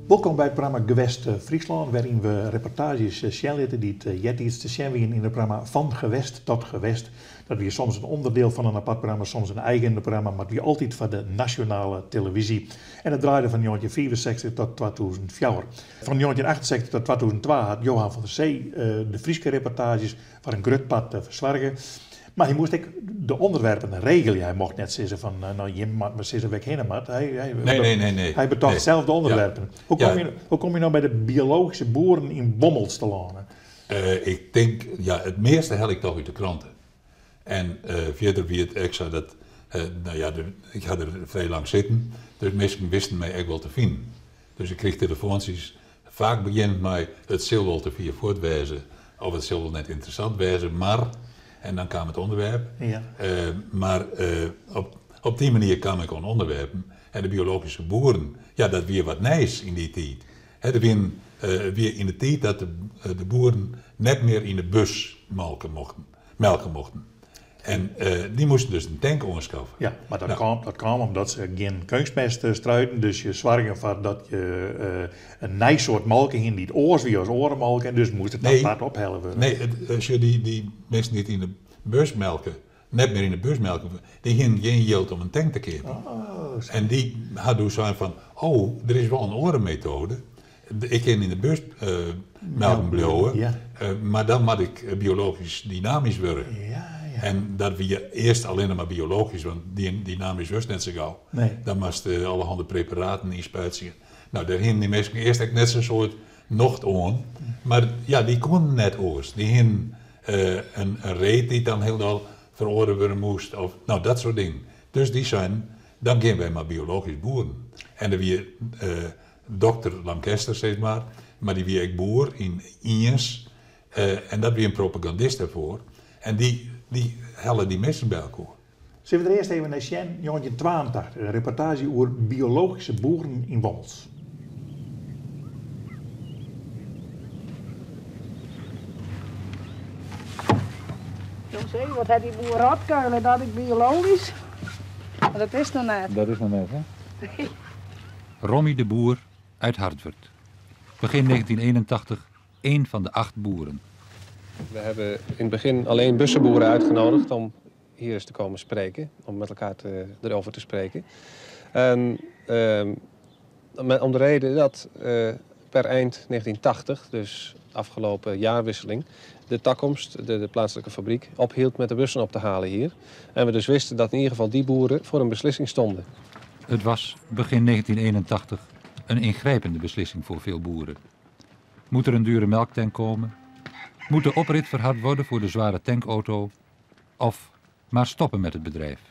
Welkom bij het programma Gewest Friesland, waarin we reportages zien die het iets te zien in het programma Van Gewest tot Gewest. Dat weer soms een onderdeel van een apart programma, soms een eigen programma, maar weer altijd van de nationale televisie. En het draaide van 1964 tot 2004. Van 1968 tot 2002 had Johan van der Zee de Friese reportages van een grutpad verzorgen. Maar hij moest ook de onderwerpen regelen. Hij mocht net zeggen van, je moet maar zeggen weg heen. Nee. Hij betocht zelf de onderwerpen. Ja. Hoe kom je nou bij de biologische boeren in Bommels te landen? Ik denk, het meeste hel ik toch uit de kranten. En verder wie het extra dat, ik had er vrij lang zitten. Dus mensen wisten mij echt wel te vinden. Dus ik kreeg telefoontjes. Vaak begint mij het zal wel te vier voortwijzen. Of het zal wel net interessant wijzen, maar... En dan kwam het onderwerp. Ja. Op die manier kwam ik aan onderwerpen. En de biologische boeren, dat weer wat nice in die tijd. Er weer in de tijd dat de boeren net meer in de bus melken mochten. En die moesten dus een tank aanschaffen. Ja, maar dat kwam omdat ze geen kunstmest struiden. Dus je zorgde ervoor dat je een nice soort melken in die het oors wie als orenmelken. En dus moest het apart ophellen worden. Nee, als je die mensen niet in de bus melken, net meer in de bus melken, die hadden geen geld om een tank te keren. En die hadden dus zo van, er is wel een orenmethode. Ik kan in de bus melken blijven, maar dan moet ik biologisch dynamisch worden. Ja. En dat we eerst alleen maar biologisch, want die dynamisch was net zo gauw. Nee. Dan moest allerhande preparaten inspuiten. Nou, daar hingen die mensen eerst net zo'n soort nocht aan. Maar die konden net oors. Die hingen een reet die dan heel veroren worden moest. Of, dat soort dingen. Dus die zijn, dan gingen wij maar biologisch boeren. En dan weer dokter Lancaster, zeg maar die weer ik boer in Iens. En dat weer een propagandist daarvoor. En die hellen die mensen bij elkaar. Zullen we er eerst even naar Sjen, 1982, een reportage over biologische boeren in Wals. Jongens, wat heeft die boer radkuilen, dat is biologisch? Maar dat is nog net. Dat is nog net, hè? Romy de Boer uit Hartwerd. Begin 1981 één van de 8 boeren. We hebben in het begin alleen bussenboeren uitgenodigd om hier eens te komen spreken, om met elkaar erover te spreken. En om de reden dat per eind 1980, dus afgelopen jaarwisseling, de takkomst, de plaatselijke fabriek, ophield met de bussen op te halen hier. En we dus wisten dat in ieder geval die boeren voor een beslissing stonden. Het was begin 1981 een ingrijpende beslissing voor veel boeren. Moet er een dure melktank komen? Moet de oprit verhard worden voor de zware tankauto? Of maar stoppen met het bedrijf?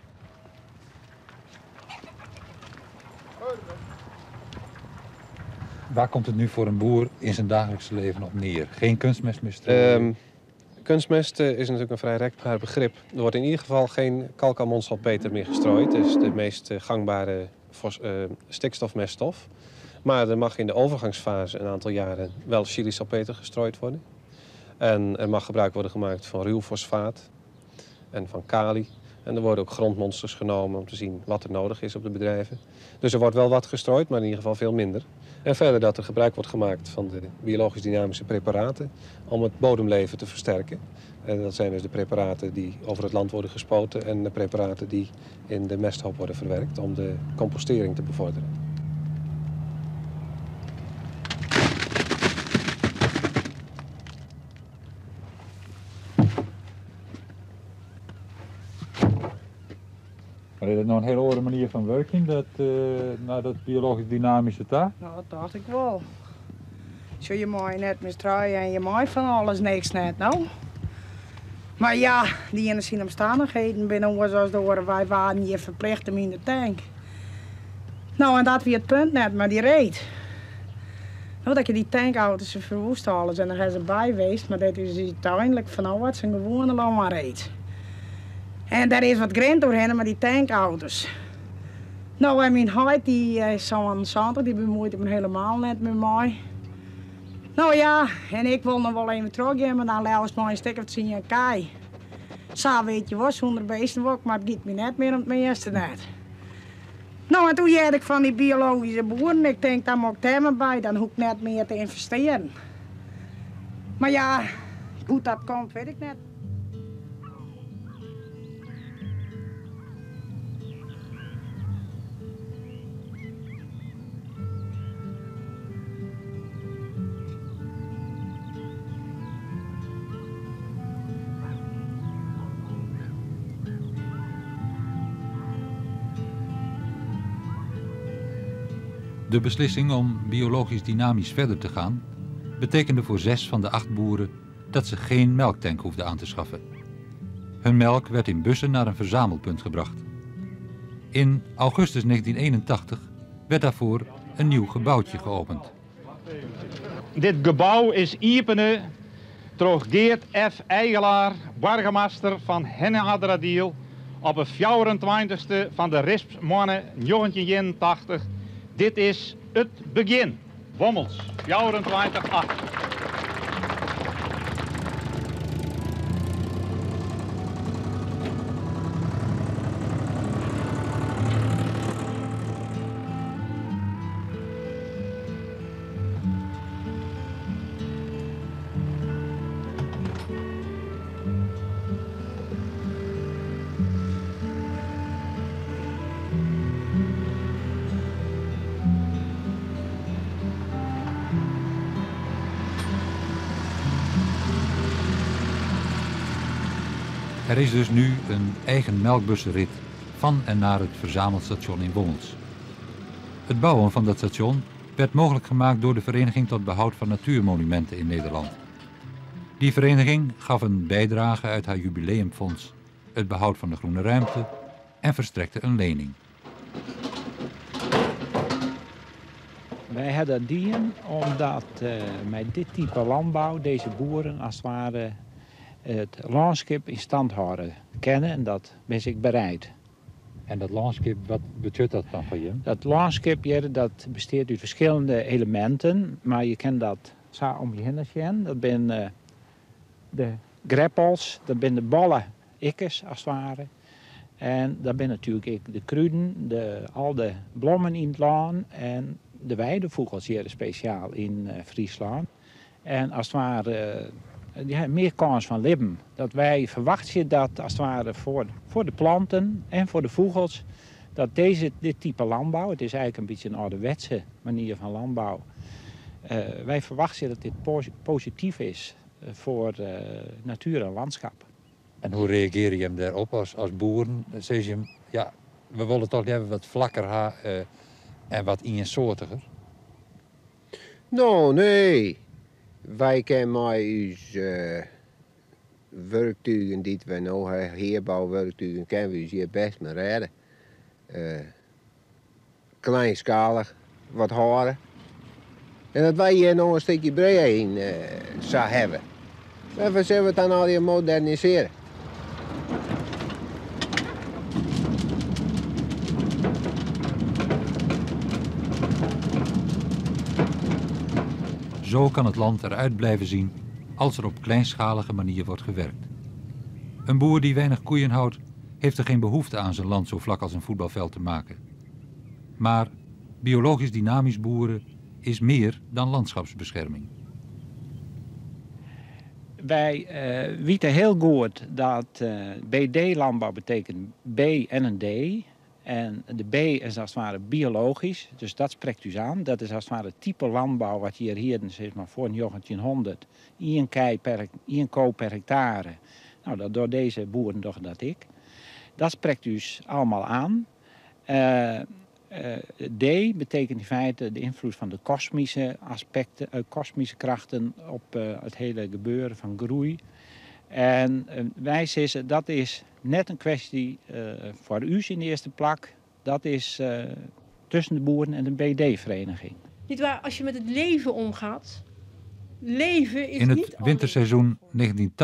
Waar komt het nu voor een boer in zijn dagelijkse leven op neer? Geen kunstmest meer strooien? Kunstmest is natuurlijk een vrij rekbaar begrip. Er wordt in ieder geval geen kalkamonsalpeter meer gestrooid. Dat is de meest gangbare stikstofmeststof. Maar er mag in de overgangsfase een aantal jaren wel chilisalpeter gestrooid worden. En er mag gebruik worden gemaakt van ruw fosfaat en van kali. En er worden ook grondmonsters genomen om te zien wat er nodig is op de bedrijven. Dus er wordt wel wat gestrooid, maar in ieder geval veel minder. En verder dat er gebruik wordt gemaakt van de biologisch dynamische preparaten om het bodemleven te versterken. En dat zijn dus de preparaten die over het land worden gespoten en de preparaten die in de mesthoop worden verwerkt om de compostering te bevorderen. Maar is dat nou een hele andere manier van werken, dat biologisch dynamische taak? Nou, dat dacht ik wel. Zo je mooi net misdraaien en je mooi van alles niks net, nou. Maar ja, die in de omstandigheden binnen zoals de horen, wij waren hier verplicht om in de tank. Nou, en dat weer het punt net, maar die reed. Nou, dat je die tankauto's verwoest alles en dan gaan ze bij geweest, maar dat is uiteindelijk van wat ze gewoon lang maar reed. En daar is wat grind doorheen met die tankauto's. Nou, en mijn huid, die is zo'n Sander, die bemoeit me helemaal net met mij. Nou ja, en ik wil nog wel even teruggaan, maar dan laat maar een stuk of zien en kei. Zo weet je wat, zonder beesten ook, maar het gaat me net meer om het meeste net. Nou, en toen jij ik van die biologische boeren. Ik denk, daar moet ik termen bij, dan hoef ik net meer te investeren. Maar ja, hoe dat komt, weet ik net. De beslissing om biologisch dynamisch verder te gaan betekende voor 6 van de 8 boeren dat ze geen melktank hoefden aan te schaffen. Hun melk werd in bussen naar een verzamelpunt gebracht. In augustus 1981 werd daarvoor een nieuw gebouwtje geopend. Dit gebouw is openen door Geert F. Eigelaar, burgemeester van Henne-Adradiel, op de 24e van de Rispsmannen 1981. Dit is het begin. Wommels, 24-8. Er is dus nu een eigen melkbussenrit van en naar het verzamelstation in Wommels. Het bouwen van dat station werd mogelijk gemaakt door de Vereniging tot Behoud van Natuurmonumenten in Nederland. Die vereniging gaf een bijdrage uit haar jubileumfonds, het behoud van de groene ruimte, en verstrekte een lening. Wij hadden die omdat met dit type landbouw deze boeren als het ware het landschap in stand houden kennen en dat ben ik bereid. En dat landschap, wat betekent dat dan voor je? Dat landschap dat bestaat uit verschillende elementen, maar je kent dat zo om je heen zien. Dat zijn de greppels, dat zijn de bolle ikkers als het ware. En dat zijn natuurlijk ook de kruiden, al de bloemen in het land en de weidevogels hier speciaal in Friesland. En als het ware die hebben meer kans van leven. Dat wij verwachten dat als het ware voor de planten en voor de vogels, dat dit type landbouw, het is eigenlijk een beetje een ouderwetse manier van landbouw, wij verwachten dat dit positief is voor natuur en landschap. En hoe reageer je hem daarop als boeren? Dan zeg je hem, ja, we willen toch hebben wat vlakker en wat eensoortiger? Nou, nee. Wij kennen met onze werktuigen die we nu hebben, heerbouwwerktuigen, kunnen we hier best mee redden. Kleinschalig, wat harder. En dat wij hier nog een stukje breder in zou hebben. En we zullen het dan al hier moderniseren. Zo kan het land eruit blijven zien als er op kleinschalige manier wordt gewerkt. Een boer die weinig koeien houdt, heeft er geen behoefte aan zijn land zo vlak als een voetbalveld te maken. Maar biologisch dynamisch boeren is meer dan landschapsbescherming. Wij weten heel goed dat BD-landbouw betekent B en een D. En de B is als het ware biologisch, dus dat spreekt u aan. Dat is als het ware het type landbouw wat je hier zeg maar, voor 1900, 1 koe per hectare. Nou, dat door deze boeren toch dat ik. Dat spreekt u allemaal aan. D betekent in feite de invloed van de kosmische aspecten, kosmische krachten op het hele gebeuren van groei. En wij zeggen dat is net een kwestie voor u in de eerste plek. Dat is tussen de boeren en de BD-vereniging. Niet waar, als je met het leven omgaat, leven is in het niet winterseizoen 1980-81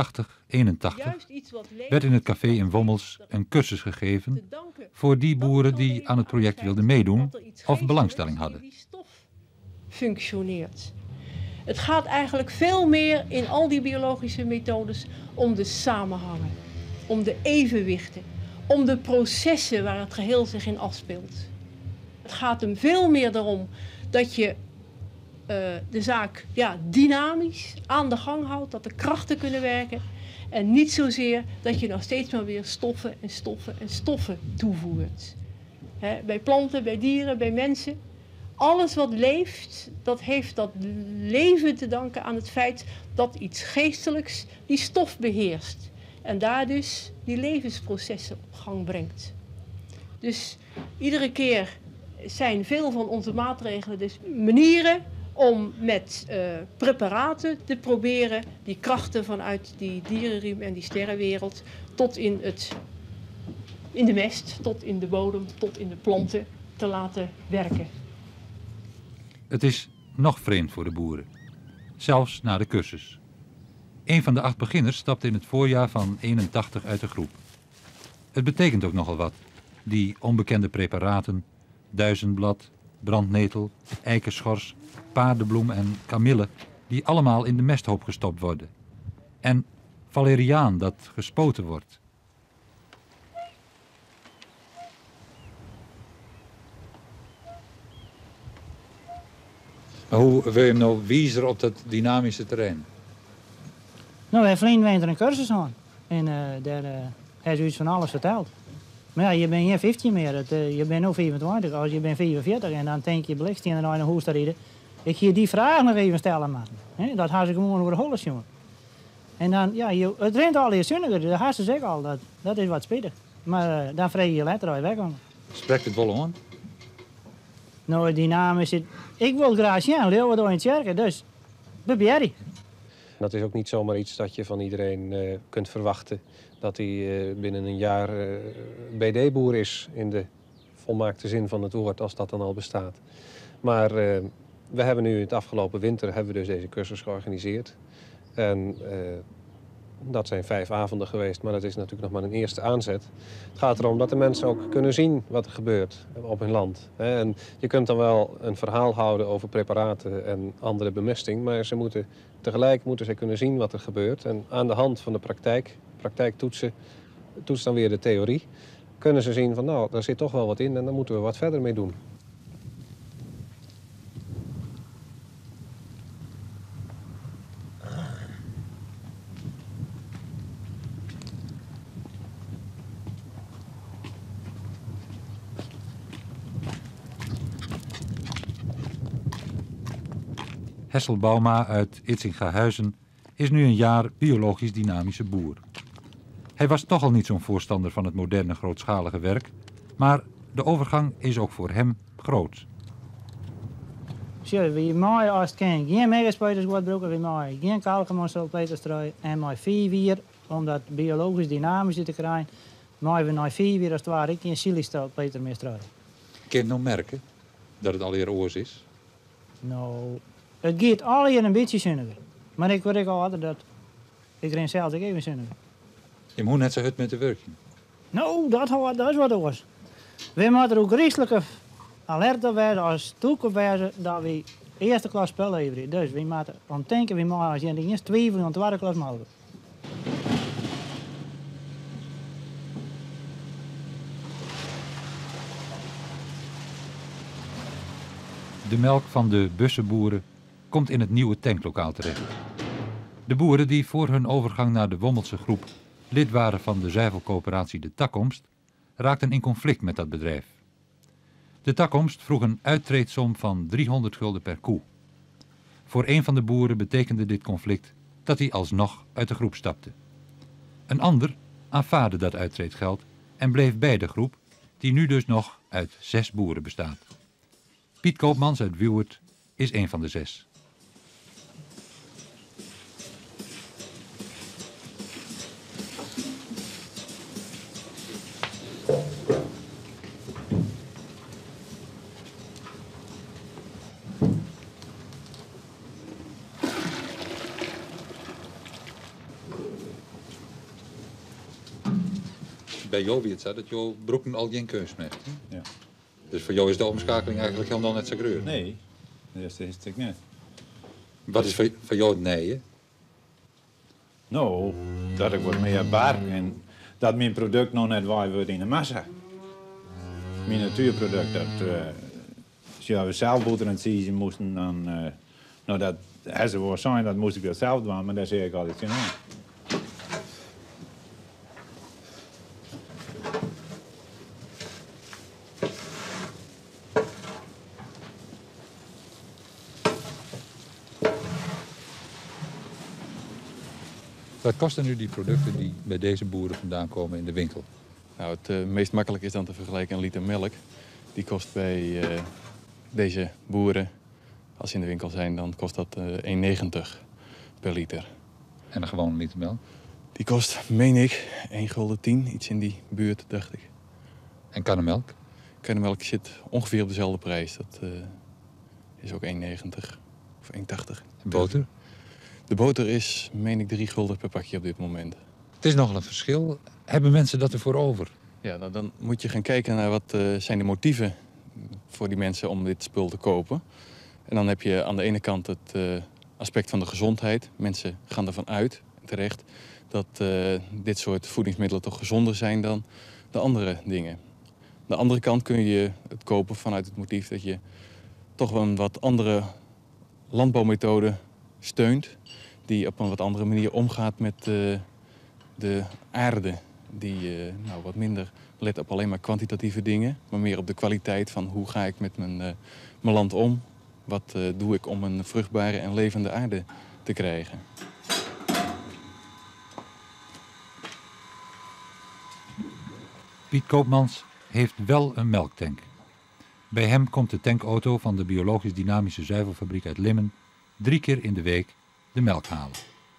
werd in het café in Wommels een cursus gegeven voor die boeren die aan het project wilden meedoen of belangstelling hadden. Die stof functioneert. Het gaat eigenlijk veel meer in al die biologische methodes om de samenhangen, om de evenwichten, om de processen waar het geheel zich in afspeelt. Het gaat hem veel meer erom dat je de zaak dynamisch aan de gang houdt, dat de krachten kunnen werken. En niet zozeer dat je nog steeds maar weer stoffen en stoffen en stoffen toevoert. Bij planten, bij dieren, bij mensen. Alles wat leeft, dat heeft dat leven te danken aan het feit dat iets geestelijks die stof beheerst. En daar dus die levensprocessen op gang brengt. Dus iedere keer zijn veel van onze maatregelen dus manieren om met preparaten te proberen die krachten vanuit die dierenriem en die sterrenwereld tot in de mest, tot in de bodem, tot in de planten te laten werken. Het is nog vreemd voor de boeren. Zelfs na de cursus. Een van de 8 beginners stapte in het voorjaar van 81 uit de groep. Het betekent ook nogal wat. Die onbekende preparaten, duizendblad, brandnetel, eikenschors, paardenbloem en kamille, die allemaal in de mesthoop gestopt worden. En valeriaan dat gespoten wordt. Maar hoe wil je hem nou wijzer op dat dynamische terrein? Nou, we hebben verleden een cursus aan. En daar heeft u iets van alles verteld. Maar ja, je bent geen 15 meer. Je bent nu 25. Als je bent 44 en dan denk je belicht in een huis te rijden. Ik ga die vraag nog even stellen, man. Dat had ze gewoon over de holles, jongen. En dan, ja, het rent al hier zonniger. Dat had ze zeggen al. Dat is wat spittig. Maar dan vreeg je later al weggaan. Spreekt het wel aan? Nou, dynamisch. Ik wil graag zien, leeuwen door in het kerken. Dus, bebeer. Dat is ook niet zomaar iets dat je van iedereen kunt verwachten. Dat hij binnen een jaar BD-boer is in de volmaakte zin van het woord, als dat dan al bestaat. Maar we hebben nu het afgelopen winter hebben we dus deze cursus georganiseerd. En dat zijn 5 avonden geweest, maar dat is natuurlijk nog maar een eerste aanzet. Het gaat erom dat de mensen ook kunnen zien wat er gebeurt op hun land. En je kunt dan wel een verhaal houden over preparaten en andere bemesting, maar tegelijk moeten ze kunnen zien wat er gebeurt. En aan de hand van de praktijktoetsen, toets dan weer de theorie, kunnen ze zien van nou, daar zit toch wel wat in en daar moeten we wat verder mee doen. Hessel Bauma uit Itzinga-Huizen is nu een jaar biologisch dynamische boer. Hij was toch al niet zo'n voorstander van het moderne grootschalige werk, maar de overgang is ook voor hem groot. Zo, we maaien als het kan. Geen megaspuiters wordt gebruikt, we maaien geen kalkemonssulpeterstrui en maar 4 wier, om dat biologisch dynamisch te krijgen, maaien we na 4 wier als het ware geen silicalpeter meer strui. Kun je nou merken dat het alweer oors is? Nou, het gaat al hier een beetje zonniger. Maar ik weet al altijd dat ik ren zelf ook even zonniger. Je moet net zo uit met de werking. Nou, dat is wat anders. We moeten ook richtelijke alert op werden als toekomst dat we eerste klas spel leveren. Dus we moeten om denken, we moeten als je de eerste twijfel aan tweede klas mogen. De melk van de bussenboeren komt in het nieuwe tanklokaal terecht. De boeren die voor hun overgang naar de Wommelse groep lid waren van de zuivelcoöperatie De Takkomst, raakten in conflict met dat bedrijf. De Takkomst vroeg een uittreedsom van 300 gulden per koe. Voor een van de boeren betekende dit conflict dat hij alsnog uit de groep stapte. Een ander aanvaardde dat uittreedgeld en bleef bij de groep, die nu dus nog uit 6 boeren bestaat. Piet Koopmans uit Wieuwert is een van de 6. Bij jou weet het dat jouw broeken al geen keus meer. Ja. Dus voor jou is de omschakeling eigenlijk helemaal net zo groot? Nee, dat is het niet. Wat is voor jou het nee? Nou, dat ik wat meer bar en dat mijn product nog net waar wordt in de massa. Mijn natuurproduct, ja, we zelf boter aan het zien moesten, dan... nou, dat als ze wel zijn, dat moest ik dat zelf doen, maar daar zeg ik altijd van, nou. Wat kosten nu die producten die bij deze boeren vandaan komen in de winkel? Nou, het meest makkelijk is dan te vergelijken een liter melk. Die kost bij deze boeren, als ze in de winkel zijn, dan kost dat 1,90 per liter. En een gewone liter melk? Die kost, meen ik, 1,10 gulden, iets in die buurt, dacht ik. En karnemelk? Karnemelk zit ongeveer op dezelfde prijs. Dat is ook 1,90 of 1,80. En boter? De boter is, meen ik, 3 gulden per pakje op dit moment. Het is nogal een verschil. Hebben mensen dat ervoor over? Ja, nou, dan moet je gaan kijken naar wat zijn de motieven voor die mensen om dit spul te kopen. En dan heb je aan de ene kant het aspect van de gezondheid. Mensen gaan ervan uit, terecht, dat dit soort voedingsmiddelen toch gezonder zijn dan de andere dingen. Aan de andere kant kun je het kopen vanuit het motief dat je toch een wat andere landbouwmethode steunt. Die op een wat andere manier omgaat met de aarde. Die nou, wat minder let op alleen maar kwantitatieve dingen, maar meer op de kwaliteit van hoe ga ik met mijn land om. Wat doe ik om een vruchtbare en levende aarde te krijgen. Piet Koopmans heeft wel een melktank. Bij hem komt de tankauto van de biologisch dynamische zuivelfabriek uit Limmen 3 keer in de week de melk halen.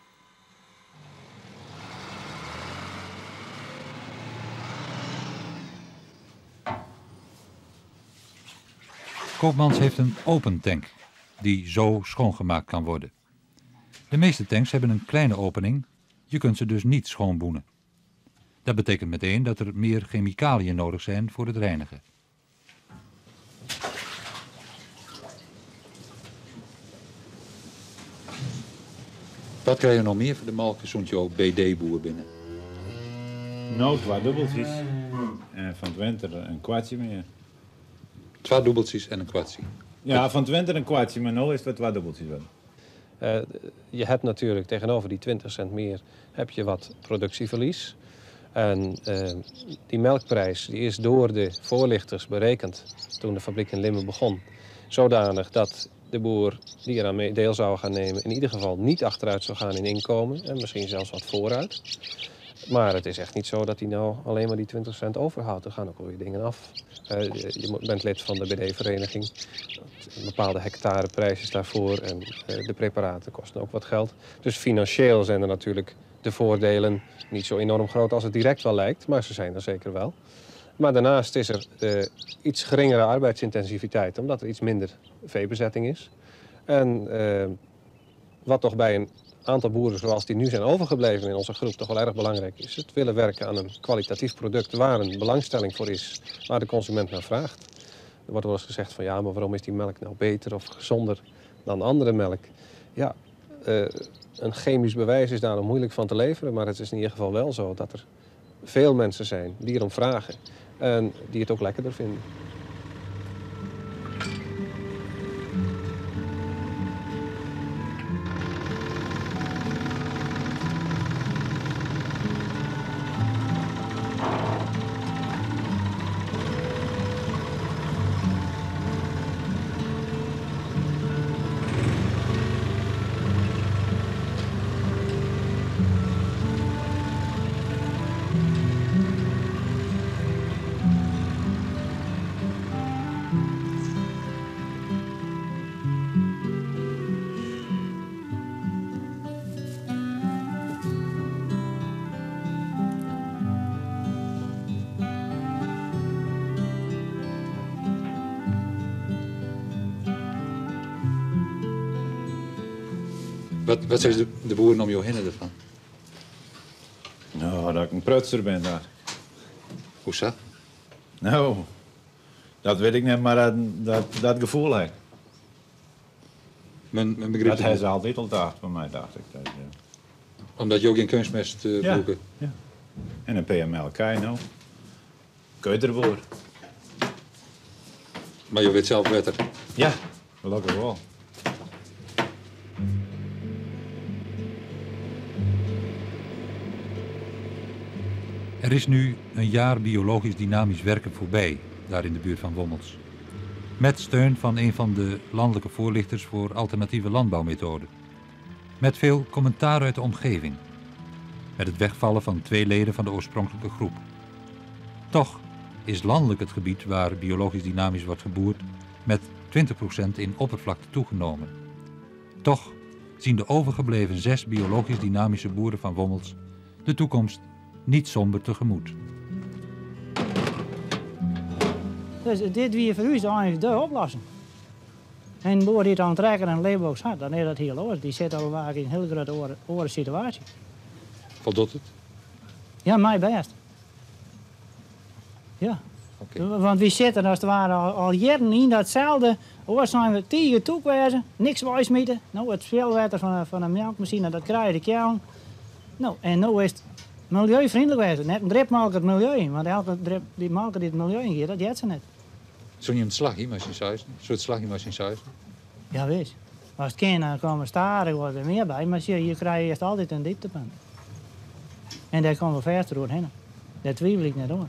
Koopmans heeft een open tank die zo schoongemaakt kan worden. De meeste tanks hebben een kleine opening, je kunt ze dus niet schoonboenen. Dat betekent meteen dat er meer chemicaliën nodig zijn voor het reinigen. Wat krijg je nog meer voor de melk, zo'n BD-boer binnen? Nou, 2 dubbeltjes. En van het winter een kwartje meer. 2 dubbeltjes en een kwartje? Ja, van het winter een kwartje, maar nu is het 2 dubbeltjes wel. Je hebt natuurlijk tegenover die 20 cent meer heb je wat productieverlies. En die melkprijs die is door de voorlichters berekend toen de fabriek in Limmen begon. Zodanig dat de boer die eraan mee deel zou gaan nemen in ieder geval niet achteruit zou gaan in inkomen. En misschien zelfs wat vooruit. Maar het is echt niet zo dat hij nou alleen maar die 20 cent overhoudt. Er gaan ook alweer dingen af. Je bent lid van de BD-vereniging. Een bepaalde hectareprijs is daarvoor. En de preparaten kosten ook wat geld. Dus financieel zijn er natuurlijk de voordelen niet zo enorm groot als het direct wel lijkt. Maar ze zijn er zeker wel. Maar daarnaast is er iets geringere arbeidsintensiviteit. Omdat er iets minder veebezetting is. En wat toch bij een aantal boeren zoals die nu zijn overgebleven in onze groep toch wel erg belangrijk is. Het willen werken aan een kwalitatief product waar een belangstelling voor is, waar de consument naar vraagt. Er wordt wel eens gezegd van ja, maar waarom is die melk nou beter of gezonder dan andere melk? Ja, een chemisch bewijs is daar nog moeilijk van te leveren, maar het is in ieder geval wel zo dat er veel mensen zijn die erom vragen en die het ook lekkerder vinden. Wat zeggen de boeren om jou heen ervan? Nou, dat ik een prutser ben daar. Hoe is dat? Nou, dat weet ik niet, maar dat gevoel heb ik. Men begrip dat het hebben niet. ze altijd al gedacht van mij, dacht ik. Dat, ja. Omdat je ook geen kunstmest broeken? Ja. En een PMLK nou. Keuterboer. Maar je weet zelf beter. Ja, gelukkig wel. Er is nu een jaar biologisch dynamisch werken voorbij, daar in de buurt van Wommels. Met steun van een van de landelijke voorlichters voor alternatieve landbouwmethoden. Met veel commentaar uit de omgeving. Met het wegvallen van 2 leden van de oorspronkelijke groep. Toch is landelijk het gebied waar biologisch dynamisch wordt geboerd met 20% in oppervlakte toegenomen. Toch zien de overgebleven 6 biologisch dynamische boeren van Wommels de toekomst niet somber tegemoet. Dus dit weer voor u is eigenlijk de oplossing. En een boer die het aan het trekken en leefbox had, dan is dat heel anders. Die zit al vaak in een heel grote oren situatie. Voldoet het? Ja, mij best. Ja. Okay. Want we zitten als het ware al jaren in datzelfde. Ooit zijn we tegen toegewezen, niks wijsmieten. Nou, het speelwater van een melkmachine, dat krijg je de kern. Nou, en nu is het milieuvriendelijk wezen. Net een drip melkt het milieu, want elke drip die melken die het milieu ingeeft, dat jet ze net. Zo'n je een slagje met zijn zuizen? Zo'n slagje met zijn zuizen? Ja, wees. Als het kan, dan komen staren wordt er meer bij, maar je krijgt eerst altijd een dieptepunt. En daar komen we verder doorheen. Daar twijfel ik niet aan.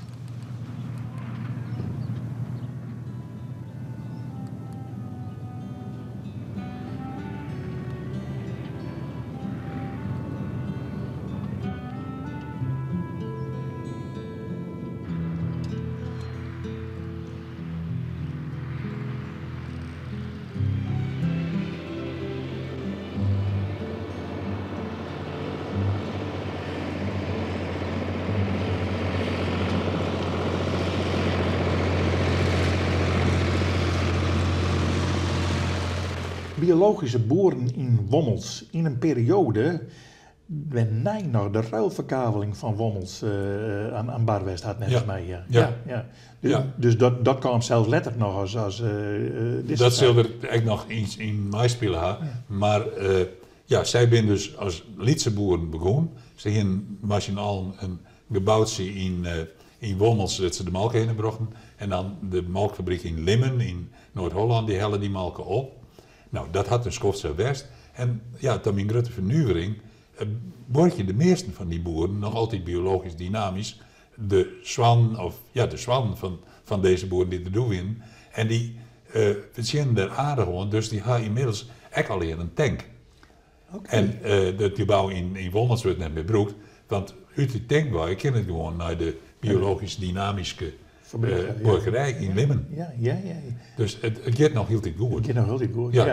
Biologische boeren in Wommels in een periode waarna nog de ruilverkaveling van Wommels aan Barwest had, net als mij. Dus dat kwam zelfs letterlijk nog als dat zal er echt nog iets in meespelen. Ja. Maar zij zijn dus als Lietse boeren begonnen. Ze hebben machinaal een gebouwd in Wommels dat ze de melk heen brachten. En dan de melkfabriek in Limmen in Noord-Holland, die hellen die melken op. Nou, dat had een Schotse West. En ja, dan in grote vernieuwing word je de meeste van die boeren nog altijd biologisch dynamisch. De zwan van deze boeren die er doen. En die verzinnen er aardig gewoon, dus die hebben inmiddels echt alleen een tank. Okay. En dat gebouw in Wommels wordt net bebroekt, want uit die tankbouw ken het gewoon naar de biologisch dynamische burgerij in Limmen. Ja. Dus het gaat nog heel goed. Het gaat nog heel goed. Ja.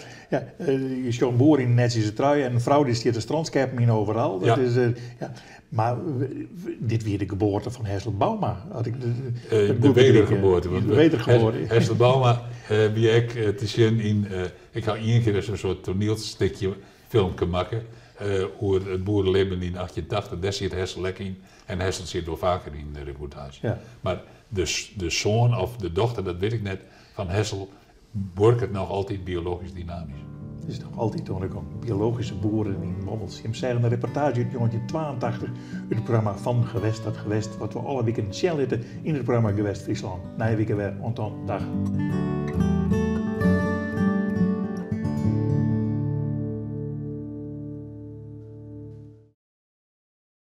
Je ziet een boer in een netjes trui en een vrouw die stiert de strandscherpen in overal. Dat is, maar dit weer de geboorte van Hessel Bouma. De wedergeboorte. Hessel Bouma, wie ik te zien in. Ik ga één keer een soort toneelstukje filmpje maken. Over het boerenleven in 1880. Daar zit Hessel lekker in. En Hessel zit wel vaker in de reportage. Ja. Maar de zoon of de dochter, dat weet ik net, van Hessel wordt het nog altijd biologisch dynamisch. Het is nog altijd biologische boeren in Wommels. Je hebt een reportage uit 1982 uit het programma Van Gewest dat Gewest, wat we alle weken shell in het programma Gewest Friesland. Na een week weer, dag.